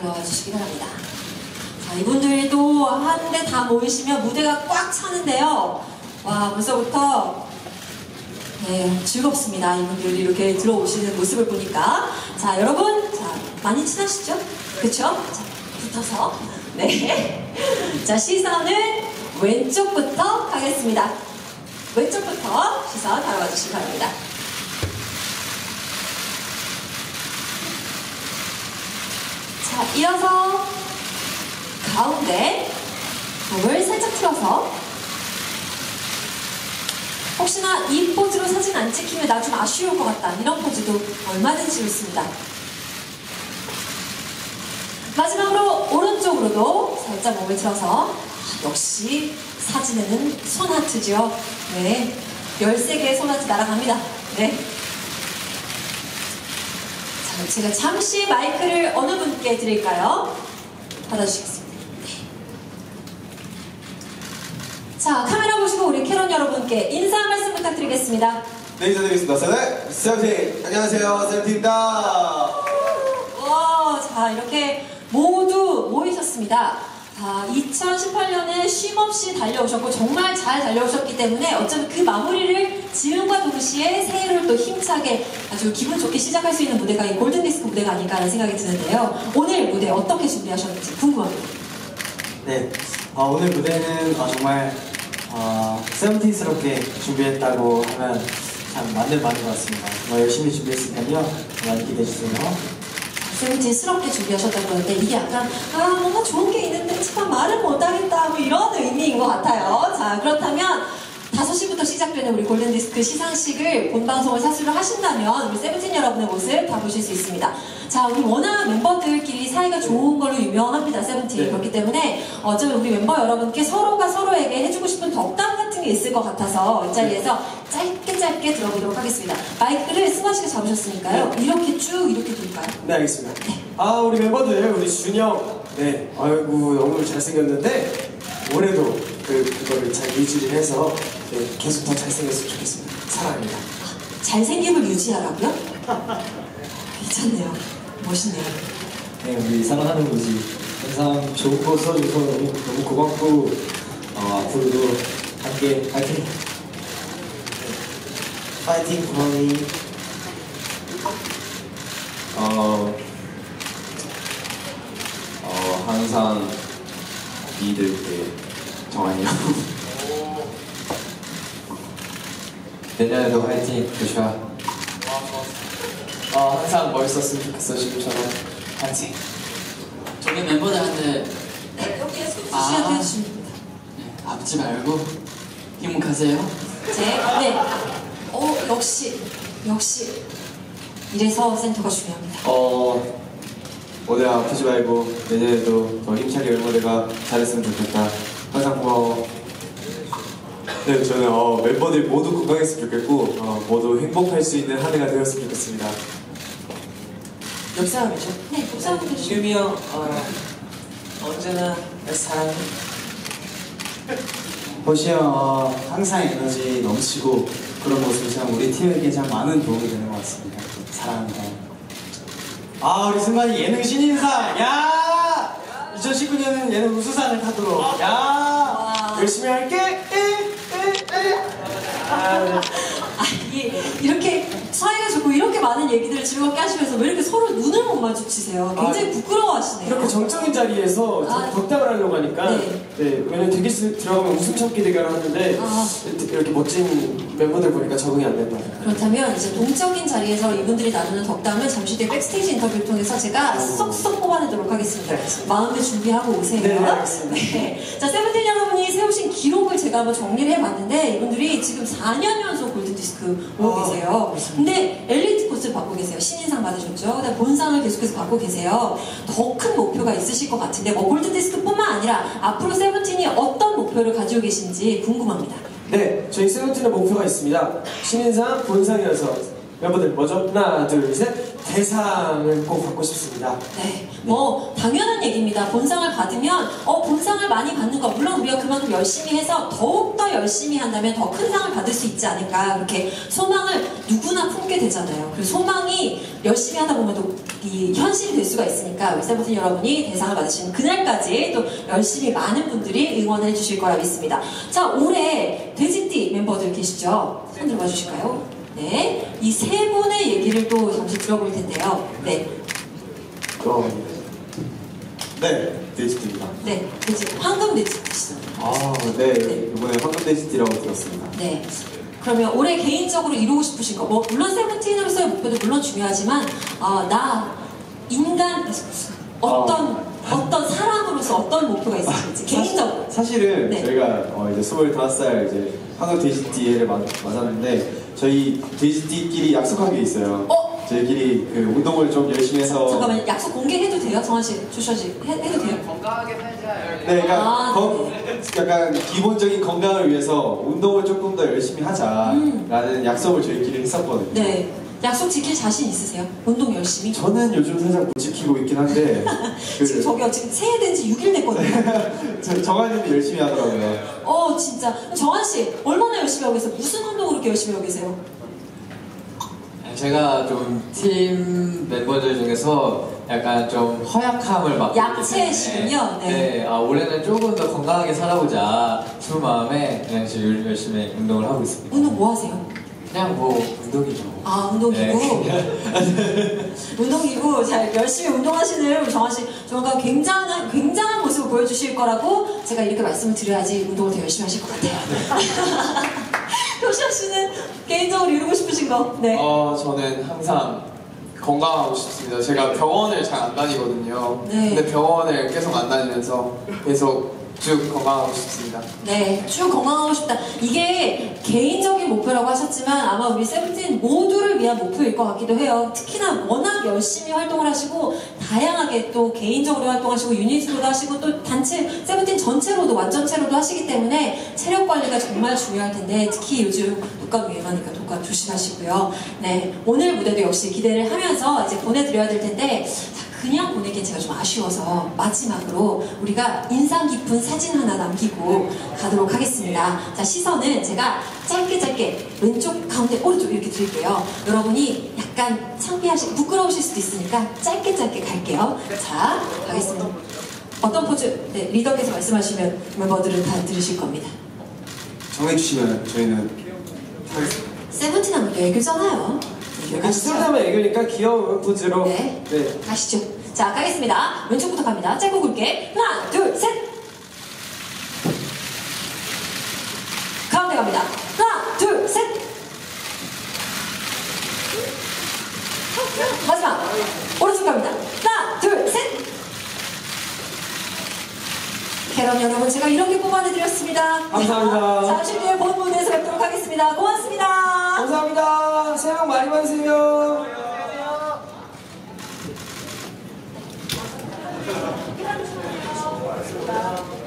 불러와 주시기 바랍니다. 자, 이분들도 한데 다 모이시면 무대가 꽉 차는데요. 와, 벌써부터 네, 즐겁습니다. 이분들이 이렇게 들어오시는 모습을 보니까. 자, 여러분, 자, 많이 친하시죠? 그쵸? 자, 붙어서. 네. 자, 시선은 왼쪽부터 가겠습니다. 왼쪽부터 시선 바라봐 주시기 바랍니다. 자, 이어서 가운데 목을 살짝 틀어서 혹시나 이 포즈로 사진 안 찍히면 나 좀 아쉬울 것 같다 이런 포즈도 얼마든지 좋습니다. 마지막으로 오른쪽으로도 살짝 목을 틀어서 역시 사진에는 손하트죠. 네, 13개의 손하트 날아갑니다. 네. 자, 제가 잠시 마이크를 어느 분께 드릴까요? 받아주시겠습니다. 자, 카메라 보시고 우리 캐런 여러분께 인사 한 말씀 부탁드리겠습니다. 네, 인사드리겠습니다. 세븐틴! 안녕하세요, 세븐틴입니다. 자, 이렇게 모두 모이셨습니다. 2018년에 쉼없이 달려오셨고 정말 잘 달려오셨기 때문에 어쩌면 그 마무리를 지음과 동시에 새해를 또 힘차게 아주 기분 좋게 시작할 수 있는 무대가 이 골든디스크 무대가 아닐까라는 생각이 드는데요. 오늘 무대 어떻게 준비하셨는지 궁금합니다. 네, 오늘 무대는 정말 세븐틴스럽게 준비했다고 하면 참 맞는 말인 것 같습니다. 열심히 준비했으니까요. 많이 기대해주세요. 세븐틴스럽게 준비하셨다고 그러는데 이게 약간 뭔가 좋은 게 있는데 참 말을 못하겠다 뭐 이런 의미인 것 같아요. 자, 그렇다면 5시부터 시작되는 우리 골든디스크 시상식을 본방송을 사수를 하신다면 우리 세븐틴 여러분의 모습 다 보실 수 있습니다. 자, 우리 워낙 멤버들끼리 사이가 좋은 걸로 유명합니다. 세븐틴. 네. 그렇기 때문에 어쩌면 우리 멤버 여러분께 서로가 서로에게 해주고 싶은 덕담 같은 게 있을 것 같아서 이 자리에서 짧게 들어보도록 하겠습니다. 마이크를 승환 씨가 잡으셨으니까요. 네. 이렇게 쭉 이렇게 둘까요? 네, 알겠습니다. 우리 멤버들, 우리 준영, 네, 아이고 너무 잘생겼는데 올해도 그거를 잘 유지를 해서 네, 계속 더 잘생겼으면 좋겠습니다. 사랑합니다. 잘생김을 유지하라고요? 괜찮네요. 멋있네요. 네, 우리 사랑하는 거지. 항상 좋은 거 써줘서 너무 고맙고 앞으로도 함께 파이팅! 파이팅 구멍이. 항상 믿을게, 정한이 형. 내년에도 화이팅, 조슈아. 항상 멋있었으면 좋겠어, 지금처럼. 파이팅! 저기 멤버들한테 네, 여기에 손주시한테 해주십니다. 아프지 말고 행복하세요. 네. 역시 이래서 센터가 중요합니다. 올해 아프지 말고 내년에도 더 힘차게 멤버들과 잘했으면 좋겠다. 항상 고마워. 네, 저는 멤버들 모두 건강했으면 좋겠고 모두 행복할 수 있는 한 해가 되었으면 좋겠습니다. 옆 사람이죠? 네, 복사하고 계시죠. 유미 형, 언제나 사랑해. 호시 형 항상 에너지 넘치고 그런 모습이 참 우리 팀에게 참 많은 도움이 되는 것 같습니다. 사랑합니다. 우리 승관이 예능 신인상! 야! 2019년은 예능 우수상을 타도록. 야! 열심히 할게! 이렇게 사이가 좋고 이렇게 많은 얘기들을 즐겁게 하시면서 왜 이렇게 서로 눈을 못 마주치세요? 굉장히 부끄러워하시네요. 이렇게 정적인 자리에서 덕담을 하려고 하니까 네, 왜냐면 대기실 들어가면 웃음 참기 대결을 하는데 이렇게 멋진 멤버들 보니까 적응이 안 된다. 그렇다면 이제 동적인 자리에서 이분들이 나누는 덕담을 잠시 뒤에 백스테이지 인터뷰를 통해서 제가 쏙쏙 뽑아내도록 하겠습니다. 마음을 준비하고 오세요. 네, 알겠습니다. 네. 자, 세븐틴 여러분이 세우신 기록을 제가 한번 정리를 해봤는데 이분들이 지금 4년 연속 골든디스크 오고 계세요. 근데 엘리트 코스를 받고 계세요. 신인상 받으셨죠? 그다음 본상을 계속해서 받고 계세요. 더 큰 목표가 있으실 것 같은데 골든디스크뿐만 아니라 앞으로 세븐틴이 어떤 목표를 가지고 계신지 궁금합니다. 네, 저희 세븐틴의 목표가 있습니다. 신인상, 본상이어서 멤버들 먼저 하나, 둘, 셋 대상을 꼭 받고 싶습니다. 네, 당연한 얘기입니다. 본상을 받으면 본상을 많이 받는 거 물론 우리가 그만큼 열심히 해서 더욱더 열심히 한다면 더 큰 상을 받을 수 있지 않을까 그렇게 소망을 누구나 품게 되잖아요. 그 소망이 열심히 하다 보면 또 이 현실이 될 수가 있으니까 우리 세븐틴 여러분이 대상을 받으시는 그날까지 또 열심히 많은 분들이 응원해 주실 거라 믿습니다. 자, 올해 돼지띠 멤버들 계시죠? 손 들어봐 주실까요? 네, 이 세 분의 얘기를 또 잠시 들어볼 텐데요. 네, 네, 데이지티입니다. 네, 돼지 황금 돼지띠시죠? 네, 이번에 황금 데이지티라고 들었습니다. 네. 그러면 올해 개인적으로 이루고 싶으신 거, 뭐 물론 세븐틴으로서의 목표도 물론 중요하지만 나 인간 어떤 사람으로서 어떤 목표가 있으신지 개인적으로. 사실은 네. 저희가 이제 25살 이제 황금 데이지티를 맞았는데 저희 데이지티끼리 약속한 게 있어요. 저희끼리 그 운동을 좀 열심히 해서. 잠깐만, 약속 공개해도 돼요? 정한 씨, 조슈아 씨 해도 돼요? 건강하게 살자. 네, 그러니까 약간 기본적인 건강을 위해서 운동을 조금 더 열심히 하자라는 약속을 저희끼리 했었거든요. 네. 약속 지킬 자신 있으세요? 운동 열심히? 저는 요즘 살짝 못 지키고 있긴 한데 지금 저기요, 지금 새해된 지 6일 됐거든요. 정한님이 열심히 하더라고요. 진짜. 정한 씨, 얼마나 열심히 하고 계세요? 무슨 운동을 그렇게 열심히 하고 계세요? 제가 좀 팀 멤버들 중에서 약간 좀 허약함을 맡고 약체시군요. 네. 올해는 조금 더 건강하게 살아보자 싶은 마음에 그냥 지금 요즘 열심히 운동을 하고 있습니다. 운동 뭐 하세요? 그냥 뭐 운동이죠. 운동기구. 네. 운동기구 잘 열심히 운동하시는 우리 정한 씨 조만간 굉장한 모습을 보여주실 거라고 제가 이렇게 말씀을 드려야지 운동을 더 열심히 하실 것 같아요. 효시아 씨는 개인적으로 이루고 싶으신 거? 네. 저는 항상 건강하고 싶습니다. 제가 병원을 잘 안 다니거든요. 네. 근데 병원을 계속 안 다니면서 계속 쭉 건강하고 싶습니다. 네, 쭉 건강하고 싶다. 이게 개인적인 목표라고 하셨지만 아마 우리 세븐틴 모두를 위한 목표일 것 같기도 해요. 특히나 워낙 열심히 활동을 하시고 다양하게 또 개인적으로 활동하시고 유닛으로도 하시고 또 단체 세븐틴 전체로도 완전체로도 하시기 때문에 체력 관리가 정말 중요할 텐데 특히 요즘 독감 유행하니까 독감 조심하시고요. 네, 오늘 무대도 역시 기대를 하면서 이제 보내드려야 될 텐데 그냥 보내기엔 제가 좀 아쉬워서 마지막으로 우리가 인상 깊은 사진 하나 남기고 가도록 하겠습니다. 자, 시선은 제가 짧게 왼쪽, 가운데, 오른쪽 이렇게 드릴게요. 여러분이 약간 부끄러우실 수도 있으니까 짧게 갈게요. 자, 가겠습니다. 어떤 포즈? 네, 리더께서 말씀하시면 멤버들은 다 들으실 겁니다. 정해주시면 저희는 하겠습니다. 세븐틴 하면 애교잖아요. 스타일하면 애교니까 귀여운 포즈로. 네. 가시죠. 자, 가겠습니다. 왼쪽부터 갑니다. 짧고 굵게. 하나, 둘, 셋. 가운데 갑니다. 하나, 둘, 셋. 마지막. 오른쪽 갑니다. 하나, 둘, 셋. 캐럿 여러분, 제가 이렇게 뽑아내드렸습니다. 감사합니다. 잠시 뒤에 본 무대에서 뵙도록 하겠습니다. 고맙습니다. 감사합니다. 새해 복 많이 받으세요. 감사합니다.